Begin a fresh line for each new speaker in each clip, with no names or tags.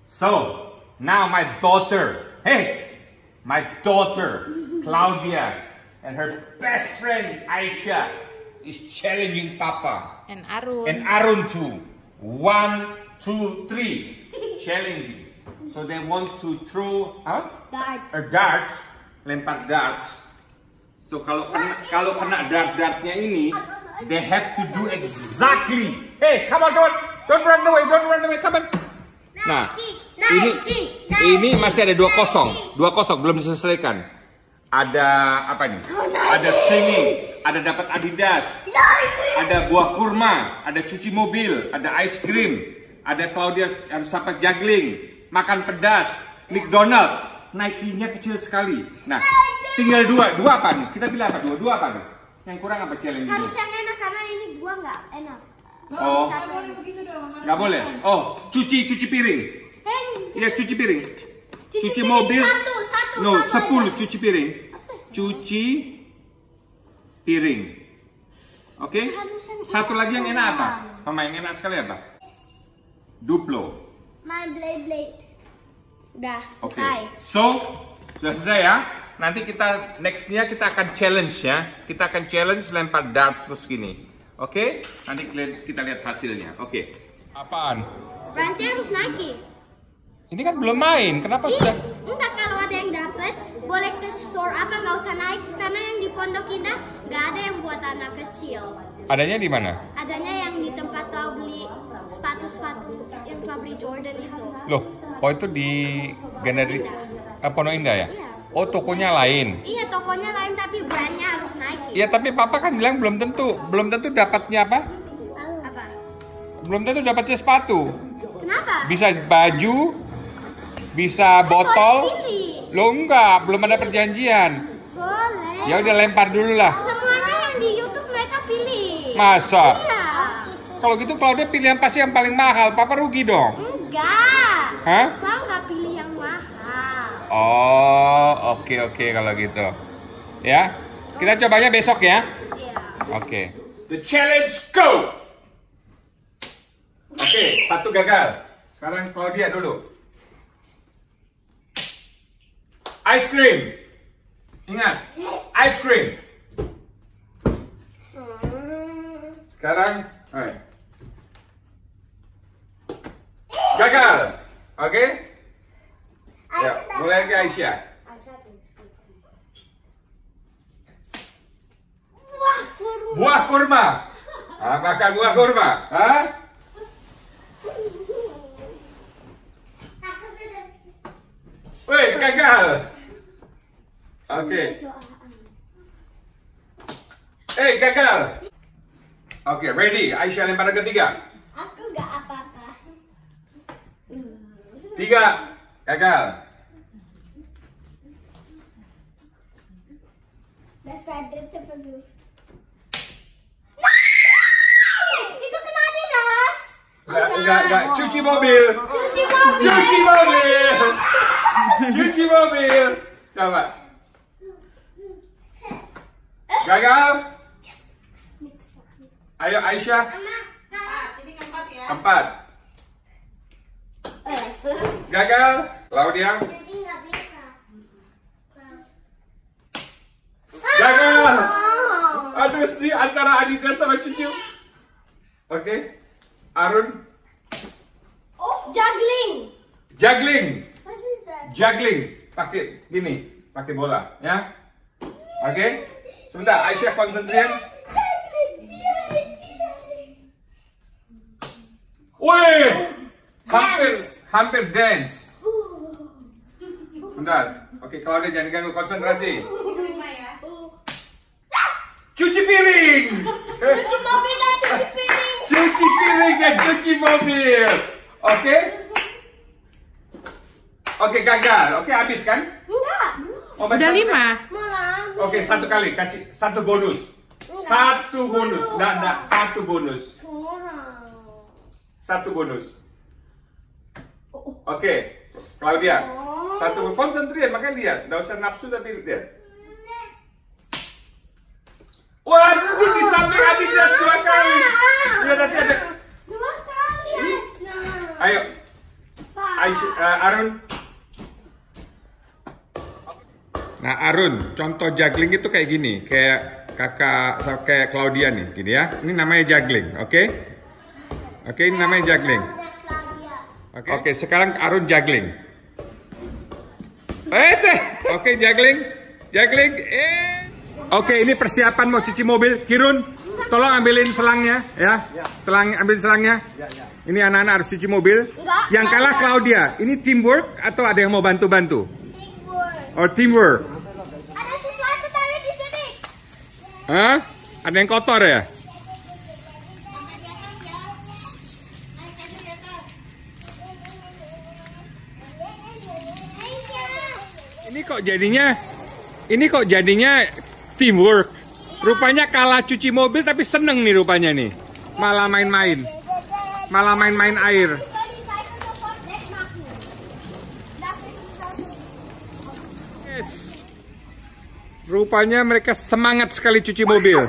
So, now my daughter, Claudia, and her best friend, Aisha, is challenging Papa.
And Arun.
And Arun too. 1, 2, 3. Challenging. So they want to throw dart, lempar dart. So kalau kena dart-dartnya ini, they have to do exactly. Hey, come on, don't run away, come on. Nah, ini masih ada 2-0 belum diselesaikan. Ada apa nih? Ada singing, ada dapat Adidas, ada buah kurma, ada cuci mobil, ada ice cream, ada Claudia harus dapat juggling, makan pedas, McDonald. Nike-nya kecil sekali. Nah, tinggal dua apa nih? Kita pilih apa? Dua apa nih? Yang kurang apa challenge?
Harus yang enak karena ini dua nggak enak.
Oh, nggak boleh. Oh, cuci piring. Iya, cuci piring. Cuci mobil. No, 10 cuci piring. Cuci piring. Oke? Satu lagi yang enak apa? Mama, yang enak sekali apa? Duplo.
Main blade. Udah
Oke.
selesai.
So, sudah selesai ya. Nanti nextnya kita akan challenge ya. Kita akan challenge lempar dart terus gini. Oke? Nanti kita lihat hasilnya. Oke. Apaan?
Rantai harus naikin.
Ini kan belum main. Kenapa sudah?
Enggak, kalau ada yang dapat boleh ke store apa, nggak usah naik karena yang di Pondok Indah nggak ada yang buat anak kecil.
Adanya di mana?
Adanya yang di tempat kau beli sepatu yang kau beli Jordan itu.
Loh, oh itu di Galeri Pondok Indah ya?
Iya.
Oh, tokonya lain.
Iya, tokonya lain tapi brandnya harus naikin.
Iya, tapi Papa kan bilang belum tentu dapatnya apa?
Apa?
Belum tentu dapatnya sepatu.
Kenapa?
Bisa baju, bisa botol. Lo enggak, belum ada perjanjian.
Boleh.
Ya udah lempar dulu lah.
Semuanya yang di YouTube mereka pilih.
Masa?
Iya.
Kalau gitu Claudia pilih yang pasti yang paling mahal. Papa rugi dong.
Enggak.
Hah?
Kau nggak pilih yang mahal.
Oh, oke kalau gitu. Ya, kita cobanya besok ya.
Iya.
Oke. The challenge go. Oke, satu gagal. Sekarang Claudia dulu. Ice cream. Ingat, ice cream. Sekarang, gagal. Oke? Ya, mulai lagi Aisyah. Buah kurma. Makan buah kurma. Hah? Wih, gagal. Oke. Gagal. Oke, ready. Aisyah lempar ketiga.
Aku nggak apa-apa.
3. Gagal.
Itu kena Adidas.
Enggak. Cuci mobil. Cuci mobil. Coba. Gagal. Ayo Aisyah.
Ini keempat ya.
4. Gagal. Claudia.
Jadi nggak bisa.
Gagal. Aduh, sih antara Adidas sama Cucu. Oke. Arun.
Oh, juggling. What is that?
Juggling. Pakai bola, ya. Oke. Sebentar, Aisyah konsentrasi. Wih, hampir dance. Bentar. Oke, Claudia jangan ganggu konsentrasi. Cuci piring.
Cuci mobil dan cuci piring.
Cuci piring dan cuci mobil. Oke? Oke, gagal. Oke, habis kan?
Enggak.
Oh,
Udah 5.
Malah.
Oke, satu kali. Kasih satu bonus. Satu bonus. Enggak. Satu bonus. Satu bonus. Oke, Claudia. Satu konsentrasi, makanya lihat. Nggak usah nafsu tapi lihat. Waduh, di samping Adidas 2 kali. Lihat nanti ada.
2 kali aja.
Ayo. Arun. Nah, Arun, contoh juggling itu kayak gini, kayak kayak Claudia nih, gini ya. Ini namanya juggling, oke? Oke, ini namanya juggling. Oke, sekarang Arun juggling. Oke, juggling. Oke, ini persiapan mau cuci mobil. Kirun, tolong ambilin selangnya, ya. Ambilin selangnya. Ini anak-anak harus cuci mobil. Yang kalah Claudia. Ini teamwork atau ada yang mau bantu-bantu? Oh, teamwork.
Ada sesuatu taruh di sini.
Hah? Ada yang kotor ya? Ini kok jadinya teamwork. Rupanya kalah cuci mobil tapi seneng nih rupanya nih. Malah main-main. Malah main-main air. Yes. Rupanya mereka semangat sekali cuci mobil.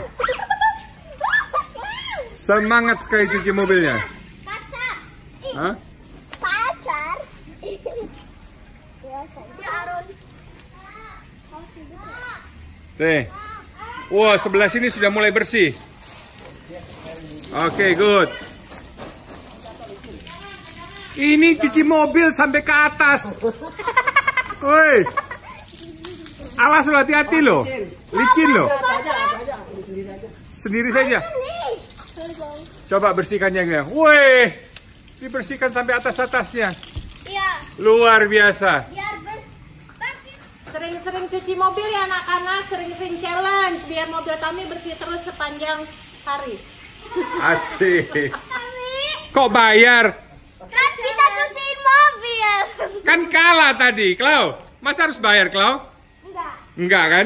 Semangat sekali cuci mobilnya. Hah?
Pacar.
Wah, sebelah sini sudah mulai bersih. Oke, good. Ini cuci mobil sampai ke atas. Woi. Awas lo, hati-hati lo. Licin lo. Sendiri saja. Coba bersihkannya ya. Woi. Dibersihkan sampai atas-atasnya.
Iya.
Luar biasa.
Sering-sering cuci mobil ya anak-anak, sering-sering challenge biar mobil kami bersih terus sepanjang hari.
Asik. Kok bayar?
Kan kita cuciin mobil.
Kan kalah tadi, Klau. Masa harus bayar, Klau?
Enggak.
Enggak kan?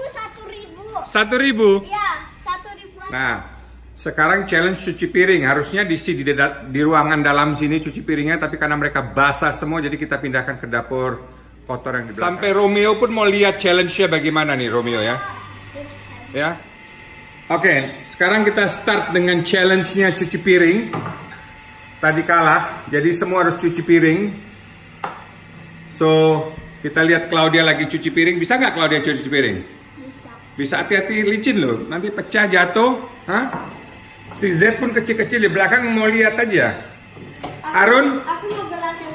1.000.
1.000.
Iya, 1.000.
Nah, sekarang challenge cuci piring. Harusnya di ruangan dalam sini cuci piringnya, tapi karena mereka basah semua, jadi kita pindahkan ke dapur kotor yang di belakang. Sampai Romeo pun mau lihat challenge-nya bagaimana nih, Romeo ya. Ya. Oke, sekarang kita start dengan challenge-nya cuci piring. Tadi kalah, jadi semua harus cuci piring. So, kita lihat Claudia lagi cuci piring. Bisa nggak Claudia cuci piring? Bisa. Hati-hati licin loh, nanti pecah jatuh. Hah? Si Z pun kecil-kecil di belakang mau lihat aja. Arun?
Aku mau gelasin.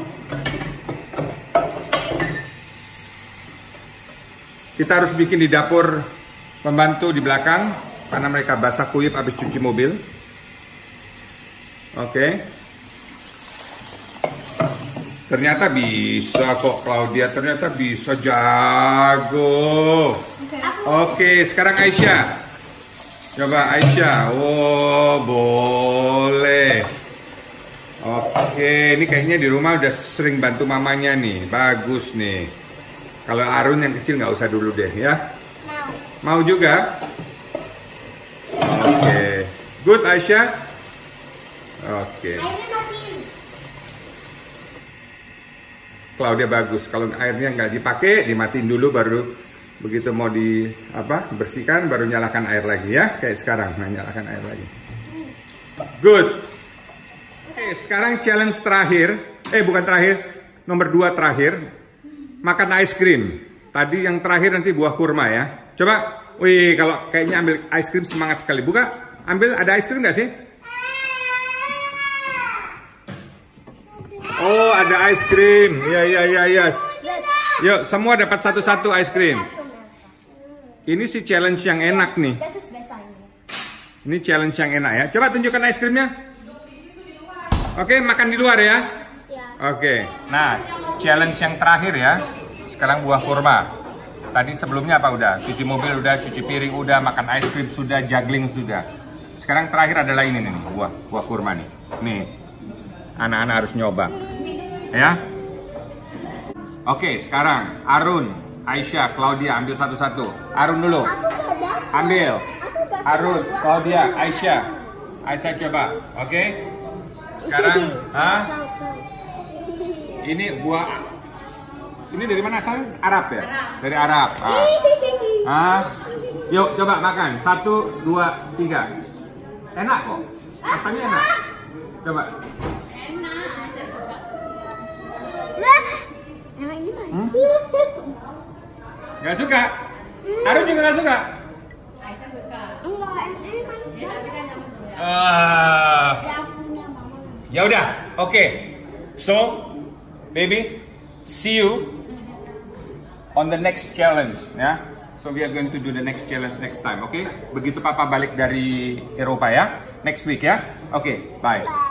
Kita harus bikin di dapur pembantu di belakang karena mereka basah kuyup habis cuci mobil. Oke. Ternyata bisa kok Claudia, ternyata bisa, jago. Oke, sekarang Aisyah. Coba Aisyah. Oh, boleh. Oke, ini kayaknya di rumah udah sering bantu mamanya nih. Bagus nih. Kalau Arun yang kecil nggak usah dulu deh ya. Mau juga? Oke. Good Aisyah. Oke. Claudia bagus. Kalau airnya nggak dipakai, dimatiin dulu baru begitu mau bersihkan baru nyalakan air lagi ya. Kayak sekarang, nyalakan air lagi. Good. Oke, sekarang challenge terakhir. Bukan terakhir, nomor 2 terakhir. Makan ice cream. Tadi yang terakhir nanti buah kurma ya. Coba, wih, kalau kayaknya ambil ice cream semangat sekali. Buka, ambil, ada ice cream nggak sih? Oh, ada ice cream. Ya. Yuk, semua dapat satu-satu ice cream. Ini sih challenge yang enak nih. Ini challenge yang enak ya. Coba tunjukkan ice creamnya. Oke, makan di luar ya. Oke. Nah, challenge yang terakhir ya. Sekarang buah kurma. Tadi sebelumnya apa udah? Cuci mobil udah, cuci piring udah, makan ice cream sudah, juggling sudah. Sekarang terakhir adalah ini nih, buah kurma nih. Nih. Anak-anak harus nyoba. Ya. Oke, sekarang Arun, Aisyah, Claudia ambil satu-satu. Arun dulu. Ambil. Arun, Claudia, Aisyah. Aisyah coba. Oke. Sekarang, ini buah. Ini dari mana asal? Arab ya? Dari Arab. Yuk coba makan. 1, 2, 3. Enak kok. Katanya enak. Coba. Nggak suka? Aru juga nggak suka?
Aisyah suka.
Enggak, ini kan.
Ya, tapi kan kamu punya.
Yang punya mama.
Ya udah, oke. So, baby, see you on the next challenge, ya. So we are going to do the next challenge next time, oke? Begitu Papa balik dari Eropa ya, next week ya. Oke, bye.